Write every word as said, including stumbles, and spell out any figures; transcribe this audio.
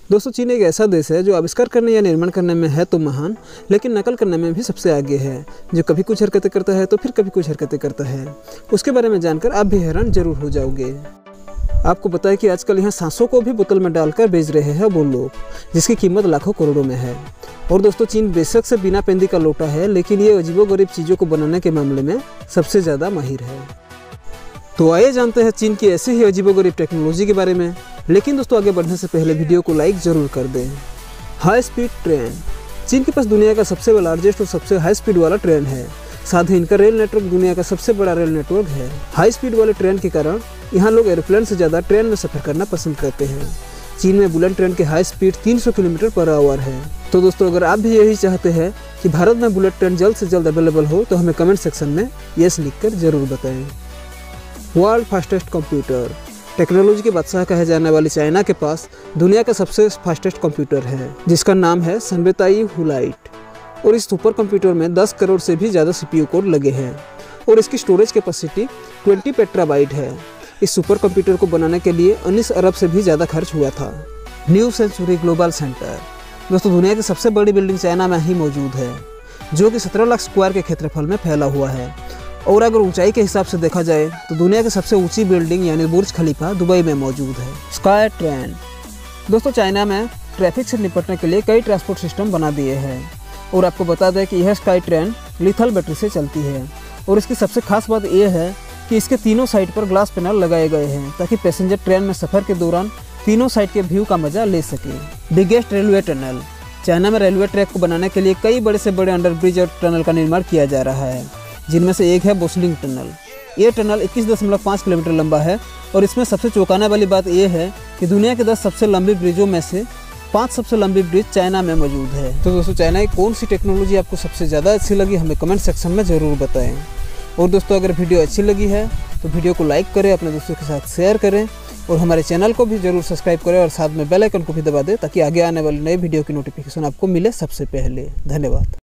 दोस्तों चीन एक ऐसा देश है जो आविष्कार करने या निर्माण करने में है तो महान, लेकिन नकल करने में भी सबसे आगे है। जो कभी कुछ हरकतें करता है तो फिर कभी कुछ हरकतें करता है। उसके बारे में जानकर आप भी हैरान जरूर हो जाओगे। आपको पता है कि आजकल यहाँ सांसों को भी बोतल में डालकर बेच रहे हैं वो लोग, जिसकी कीमत लाखों करोड़ों में है। और दोस्तों चीन बेशक से बिना पेंदी का लोटा है, लेकिन ये अजीबोगरीब चीज़ों को बनाने के मामले में सबसे ज़्यादा माहिर है। तो आइए जानते हैं चीन की ऐसी ही अजीबोगरीब टेक्नोलॉजी के बारे में। लेकिन दोस्तों आगे बढ़ने से पहले वीडियो को लाइक ज़रूर कर दें। High speed train. चीन के पास दुनिया का सबसे लार्जेस्ट और सबसे हाई स्पीड वाला ट्रेन है। साथ ही इनका रेल नेटवर्क दुनिया का सबसे बड़ा रेल नेटवर्क है। हाई स्पीड वाले ट्रेन के कारण यहाँ लोग एरोप्लेन से ज़्यादा ट्रेन में सफ़र करना पसंद करते हैं। चीन में बुलेट ट्रेन की हाई स्पीड तीन सौ किलोमीटर पर आवर है। तो दोस्तों अगर आप भी यही चाहते हैं कि भारत में बुलेट ट्रेन जल्द से जल्द अवेलेबल हो तो हमें कमेंट सेक्शन में यस लिखकर जरूर बताएं। World fastest computer. टेक्नोलॉजी के बादशाह कहे जाने वाली चाइना के पास दुनिया का सबसे फास्टेस्ट कंप्यूटर है, जिसका नाम है सनबेताई हुलाइट। और इस सुपर कंप्यूटर में दस करोड़ से भी ज़्यादा सीपीयू कोड लगे हैं और इसकी स्टोरेज कैपेसिटी बीस पेट्राबाइट है। इस सुपर कंप्यूटर को बनाने के लिए उन्नीस अरब से भी ज़्यादा खर्च हुआ था। New century global centre. दोस्तों दुनिया की सबसे बड़ी बिल्डिंग चाइना में ही मौजूद है, जो कि सत्रह लाख स्क्वायर के क्षेत्रफल में फैला हुआ है। और अगर ऊंचाई के हिसाब से देखा जाए तो दुनिया की सबसे ऊंची बिल्डिंग यानी बुर्ज खलीफा दुबई में मौजूद है। Sky train. दोस्तों चाइना में ट्रैफिक से निपटने के लिए कई ट्रांसपोर्ट सिस्टम बना दिए हैं और आपको बता दें कि यह स्काई ट्रेन लिथल बैटरी से चलती है। और इसकी सबसे खास बात यह है कि इसके तीनों साइड पर ग्लास पैनल लगाए गए हैं ताकि पैसेंजर ट्रेन में सफ़र के दौरान तीनों साइड के व्यू का मजा ले सके। Biggest railway tunnel. चाइना में रेलवे ट्रैक को बनाने के लिए कई बड़े से बड़े अंडरब्रिज और टनल का निर्माण किया जा रहा है, जिनमें से एक है बोसलिंग टनल। ये टनल इक्कीस दशमलव पाँच किलोमीटर लंबा है और इसमें सबसे चौंकाने वाली बात यह है कि दुनिया के दस सबसे लंबी ब्रिजों में से पाँच सबसे लंबी ब्रिज चाइना में मौजूद है। तो दोस्तों चाइना की कौन सी टेक्नोलॉजी आपको सबसे ज़्यादा अच्छी लगी हमें कमेंट सेक्शन में ज़रूर बताएं। और दोस्तों अगर वीडियो अच्छी लगी है तो वीडियो को लाइक करें, अपने दोस्तों के साथ शेयर करें और हमारे चैनल को भी ज़रूर सब्सक्राइब करें और साथ में बेल आइकन को भी दबा दें ताकि आगे आने वाली नई वीडियो की नोटिफिकेशन आपको मिले सबसे पहले। धन्यवाद।